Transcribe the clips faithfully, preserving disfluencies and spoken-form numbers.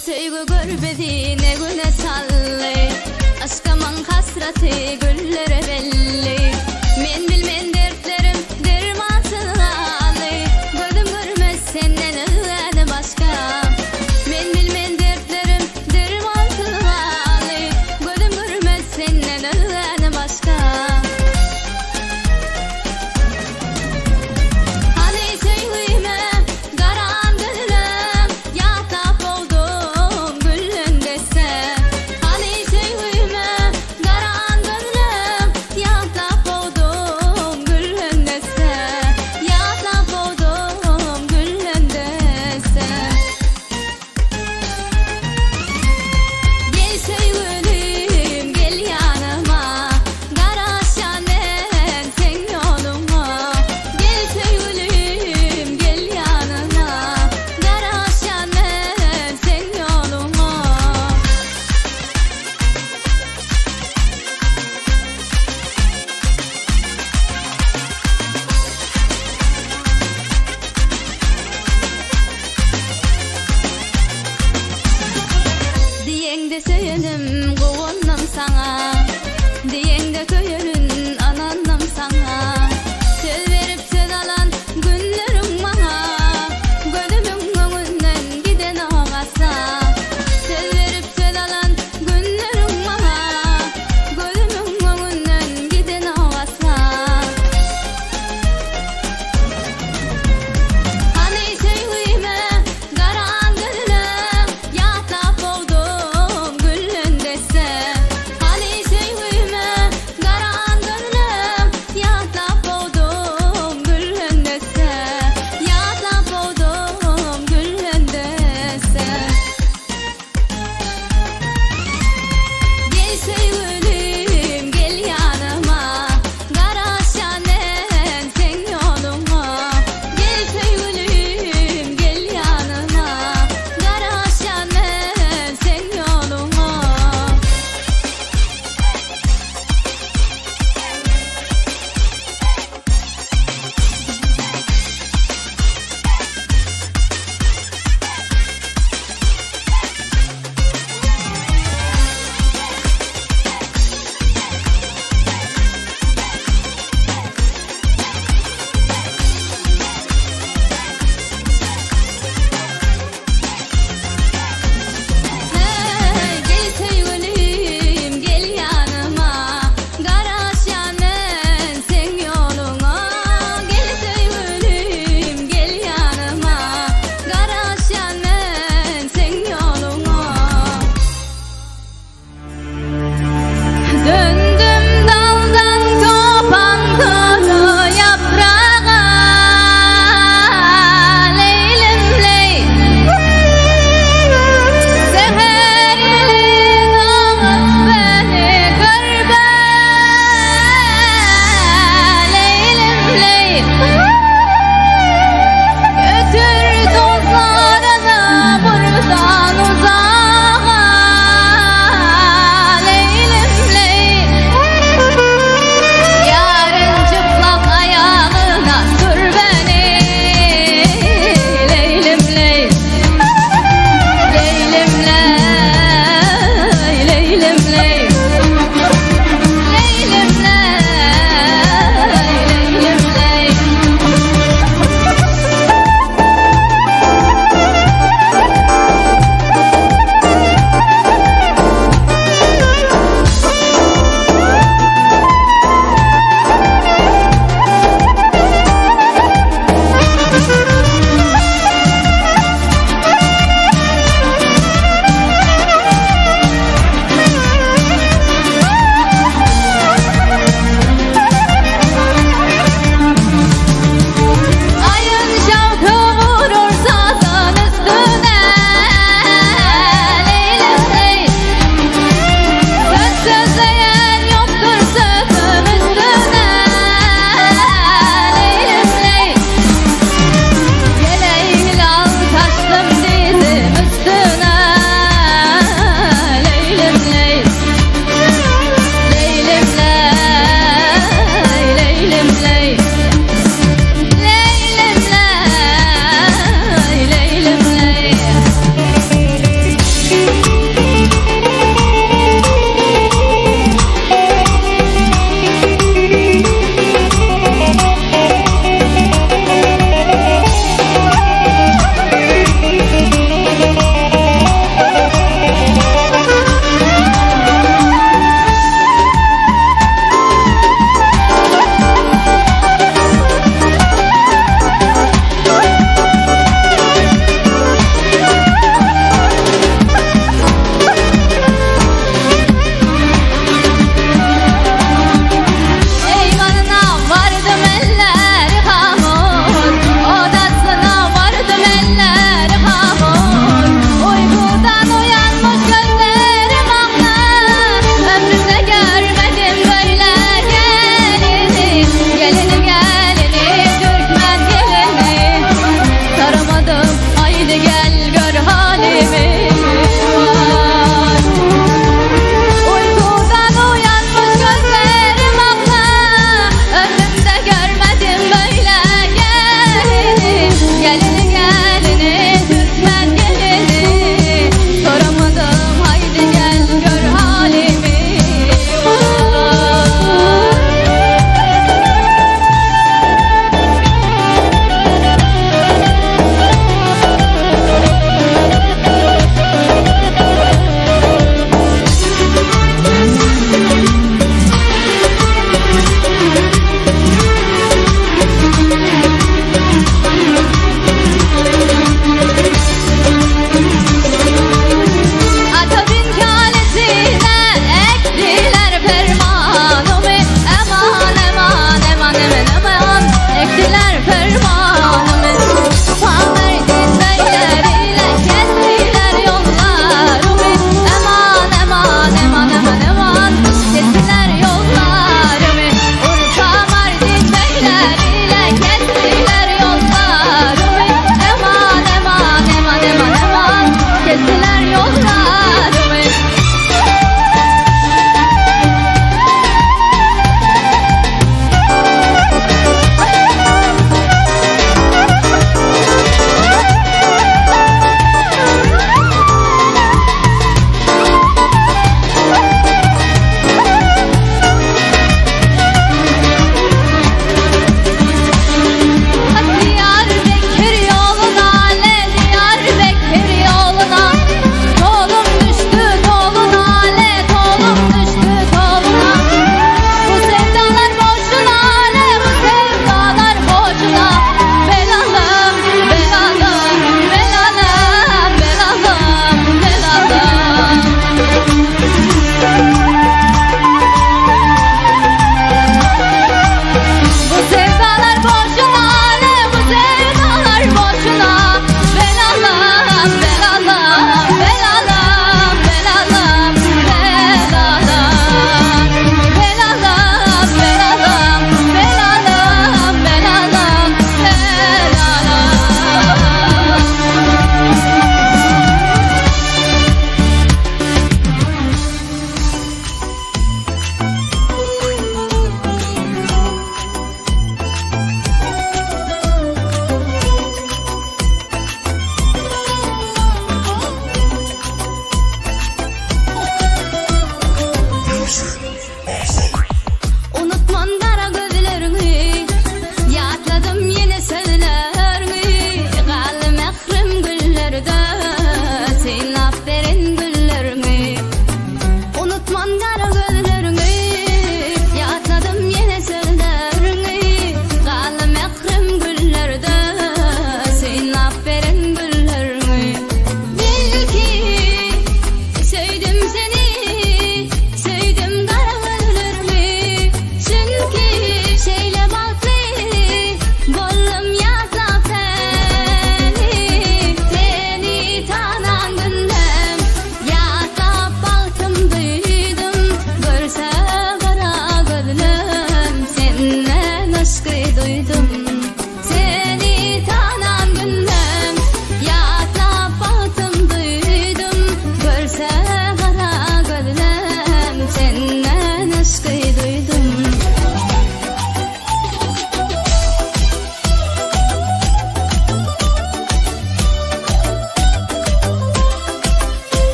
Söygü görbedi ne güne salli Aşkamın hasrati güllere belli Men bilmen dertlerim dermansız hali Gözüm görmez senden öğreni başka Men bilmen dertlerim dermansız hali Gözüm görmez senden öğreni başka Hani söyleme garan gönlüm Yatlap oldum güllün dese Hani söyleme garan gönlüm Yatlap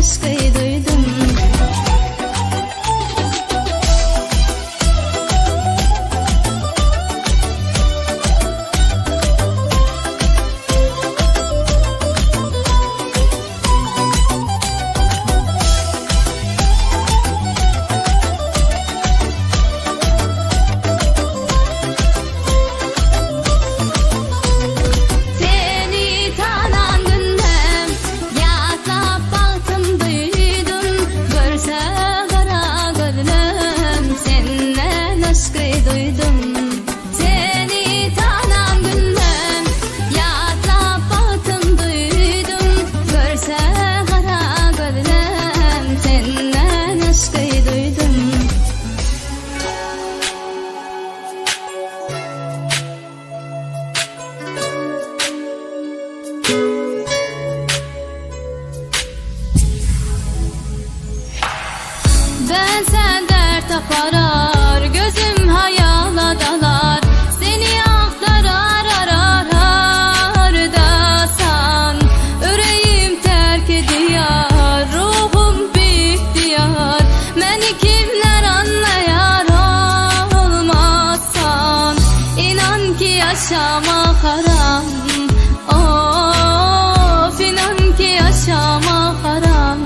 aşkı duydum. Ben senden taparar, gözüm hayala dalar, seni aktarar arar ardasan. Yüreğim terk ediyor, ruhum bihtiyar, beni kimler anlayar olmazsan. İnan ki yaşamak haram, of inan ki yaşamak haram.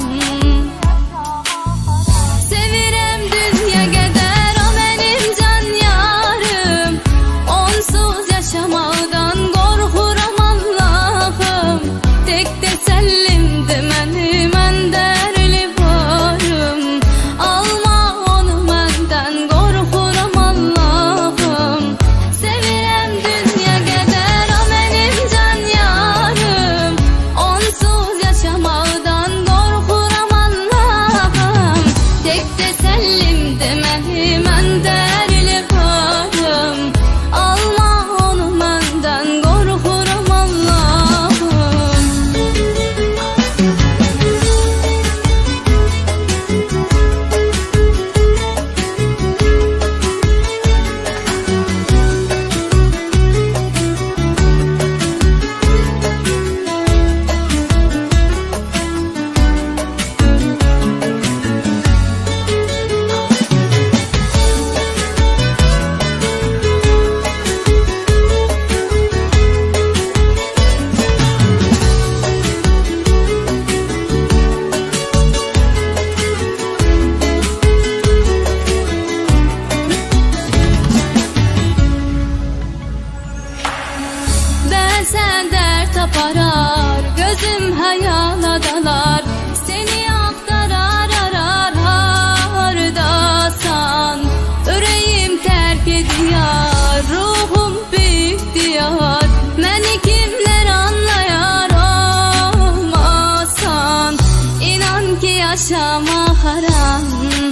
Ben senden taparar, gözüm hayala dalar, seni aktarar arar hardasan. Yüreğim terk ediyor, ruhum bihtiyar, beni kimler anlayar olmazsan. İnan ki yaşamak haram,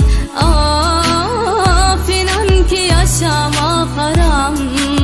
of inan ki yaşamak haram.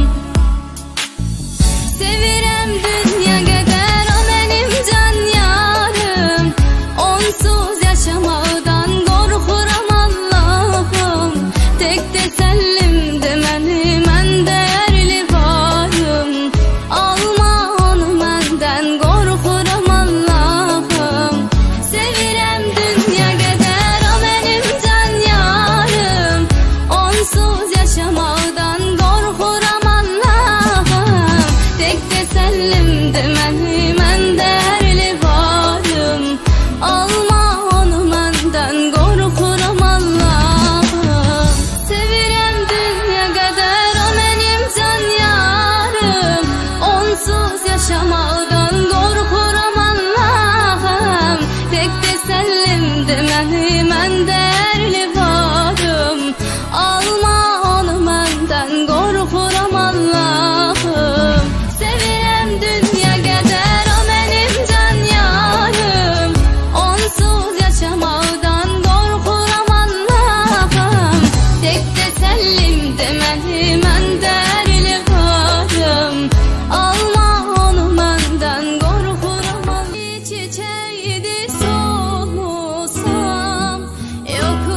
Sevirem dünya kadar o benim can yarım, onsuz yaşamaqdan qorxuram Allah'ım. Tek tesellimdi məni, mən dəyərli varım, alma onu məndən qorxuram Allah'ım. Sevirem dünya kadar o benim can yarım, onsuz yaşamaqdan qorxuram Allah'ım. Tek tesellimdi məni, mən dəyərli varım, alma onu məndən qorxuram Allah'ım. Sevirəm dünya qədər o mənim can yarım, onsuz yaşamaqdan qorxuram Allah'ım. Tek tesellimdi məni, mən dəyərli varım, alma onu məndən qorxuram Allah'ım. Sevirəm dünya qədər o mənim can yarım, onsuz yaşamaqdan qorxuram Allah'ım. Tek tesellimdi məni, mən dəyərli varım, alma onu məndən qorxuram Allah'ım. Çiçeğiydi solmuşam, yox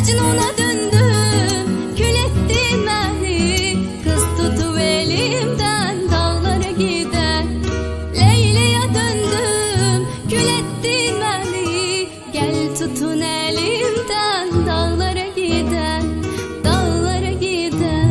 Mecnun'a döndüm, kül ettin beni. Kız tutu elimden dağlara gider. Leyla'ya döndüm, kül ettin beni. Gel tutun elimden dağlara gider, dağlara gider.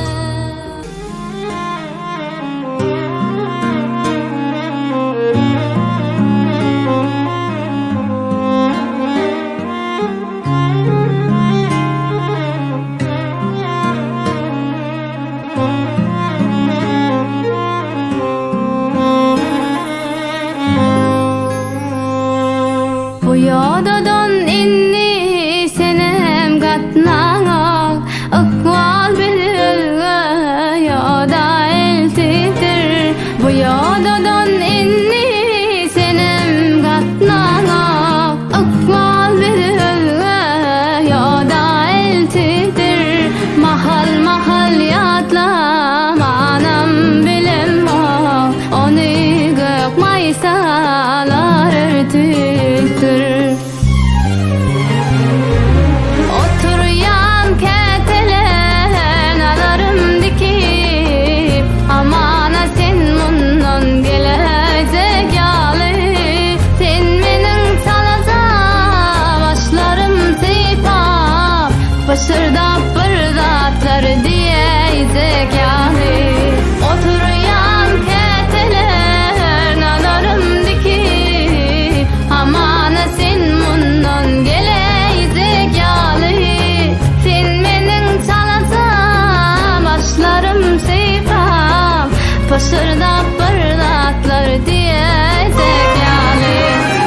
Bu yodadan inni senem katnağa akval bilirge yoda eltidir. Bu yodadan inni senem katnağa akval bilirge yoda eltidir. Mahal mahal yatlam anam bilim o onu gök maysalar örtüktür. Oturuyan ketelen alarım dikip amana sen mundan gelecek yalı. Sen menin salaza başlarım seypap başırda pırdatlar diyecek yalı. Oturuyan ketelen alarım dikip amana sen mundan gelecek yalı. Sen menin salaza başlarım seypap başırda pırdatlar diyecek yalı.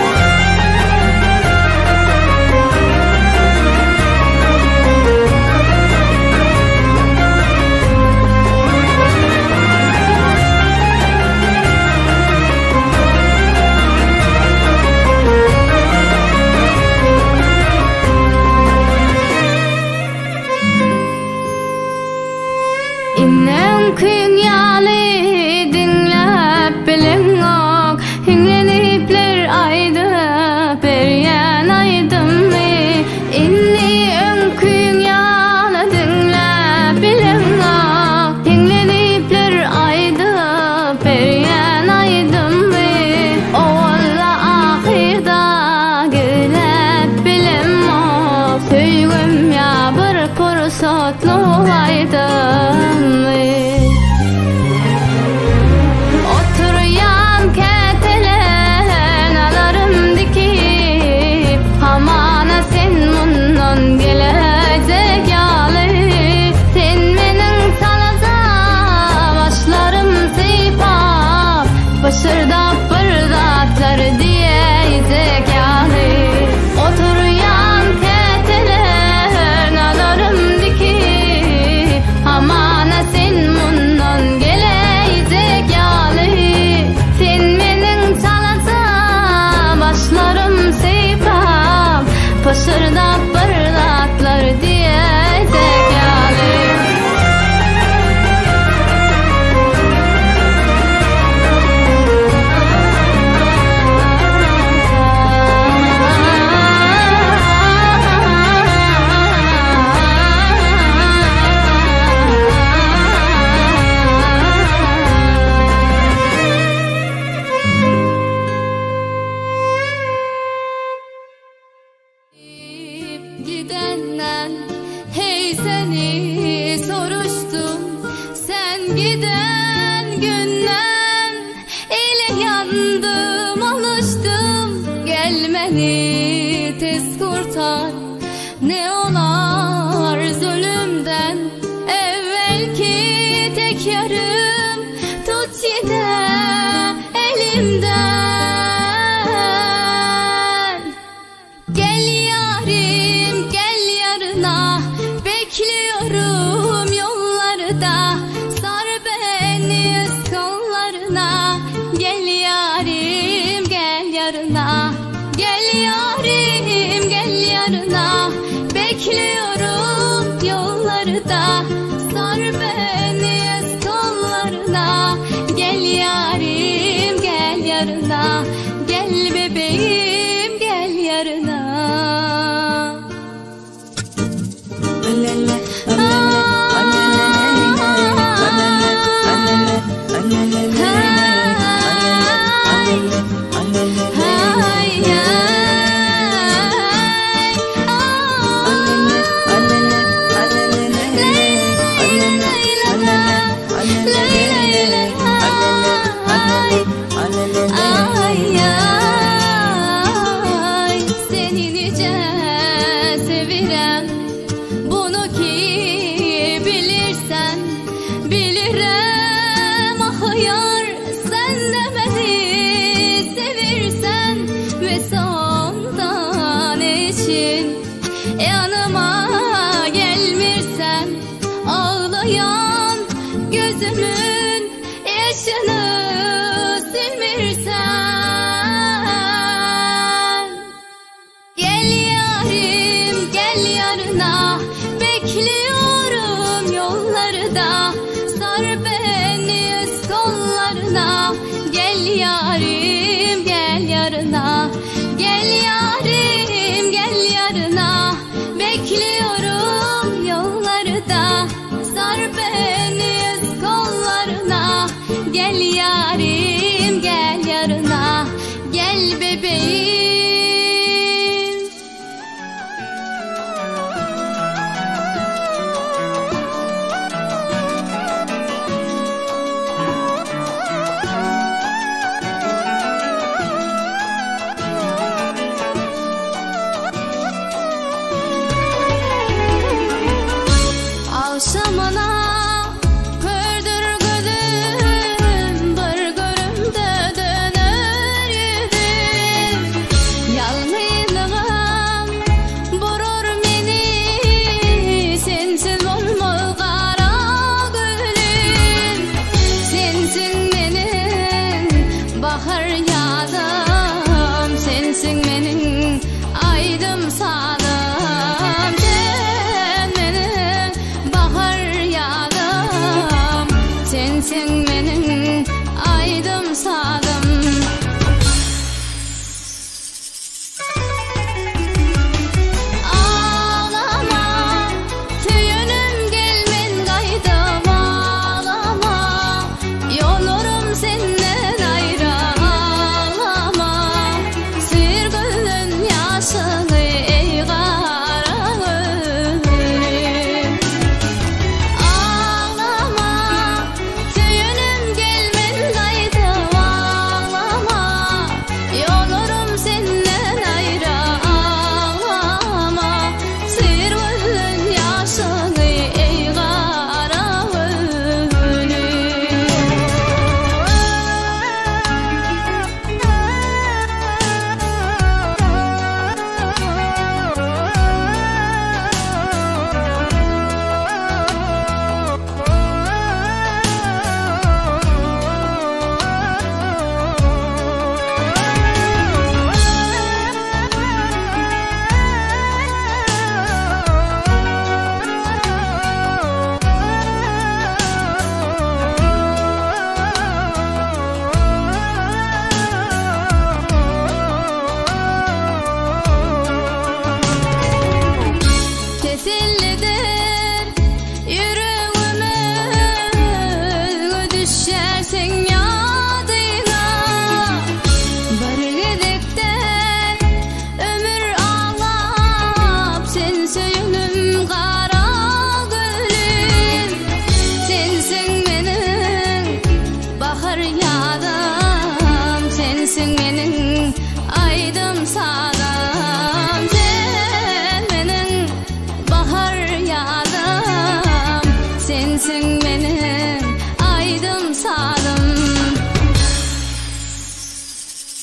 İnnem kıyın yalı dinlep bilin ok. Hinlenipler aydı beryen aydım mi. İnni ön kıyın yalı dinlep bilin ok. Hinlenipler aydı beryen aydım mi. Oğalla ahirda gülep bilim ok. Söygüm ya bir kursotlu aydım. Oturuyan ketelen alarım dikip amana sen mundan gelecek yalı. Sen menin salaza başlarım seypap başırda pırdatlar diyecek yalı. Oturuyan ketelen alarım dikip amana sen mundan gelecek yalı. Sen menin salaza başlarım seypap başırda pırdatlar diyecek yalı. Gidenden hey seni soruştum. Sen giden günden ile yandım alıştım. Gelmeni tez kurtar ne olar zulümden. Evvelki tek yarım tut yine elimden. Gel yarim gel yarına bekliyorum. gel yarim gel yarına, gel bebeğim. Akşamına kördür gözüm, bir görümde döner yedim. Yalnızlığım vurur beni, sensiz olmaz kara gülüm. Sensin benim bahar yazım, sensin benim aydım sadım. Sensin benim aydım sadım. Ağlama, tüyünüm gelmen kaydım. Ağlama, yolurum senden ayrı. Ağlama, sürgünün yaşını ey kara gülüm. Tesellidir yüreğimiz, düşersen yadına. Bir gidikten ömür ağlap, sen söyünüm kara gülüm. Sensin benim bahar yadım, sensin benim aydım sadım. Sensin benim aydım sadım.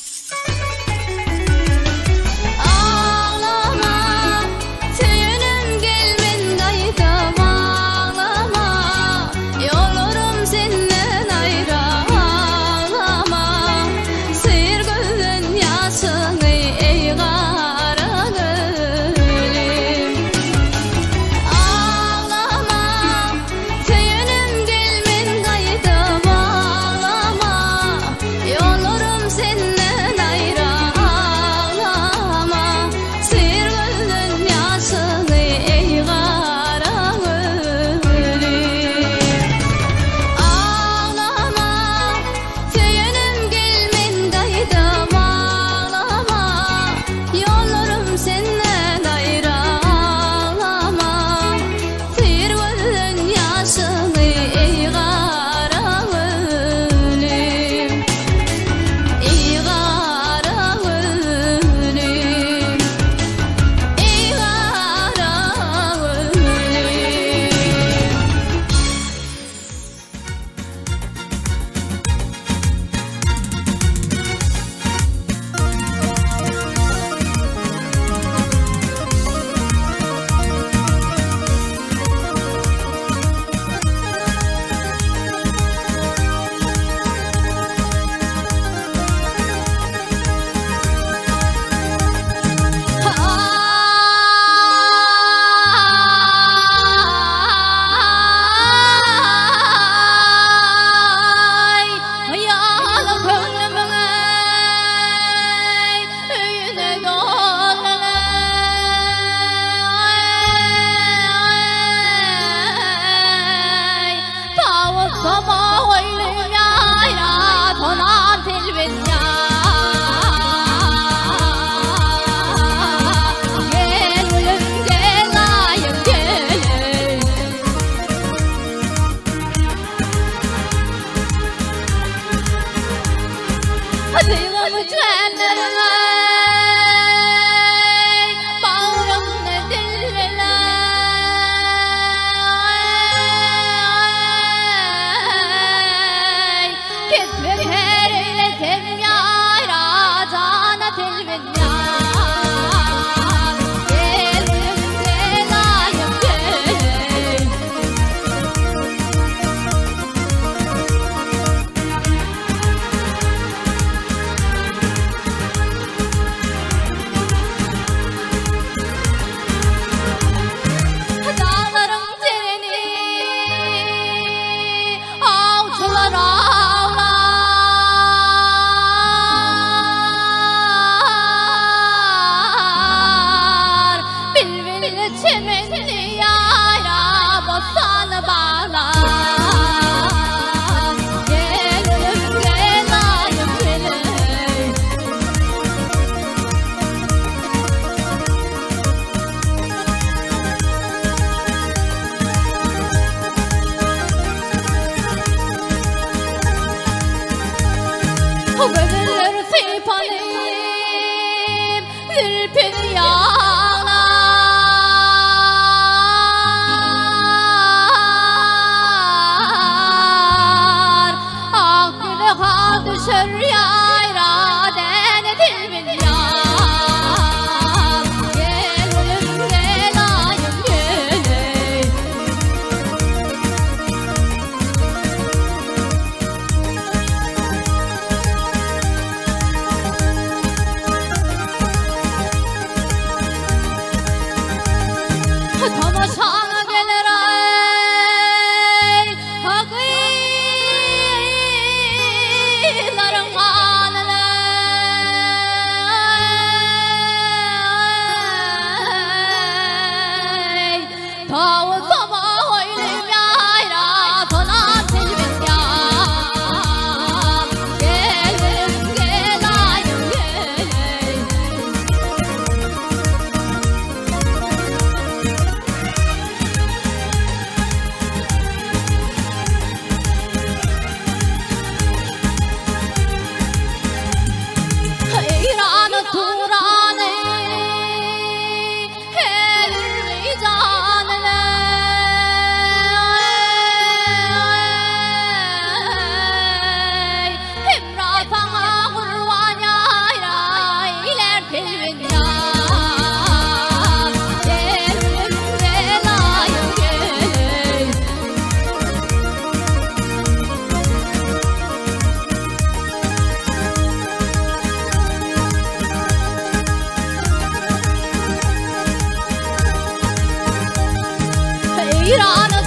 Ağlama, tüyünüm Tomaşana gelir ay Hakıyların kanını Tağı sabah oylayım yayra Tonan tecbin ya Gelin gel ayım gel İran'ı Turan'ı Ermican'ı İmratan'a kurban yayra İler telvin ya Gelin gel ayım gel İran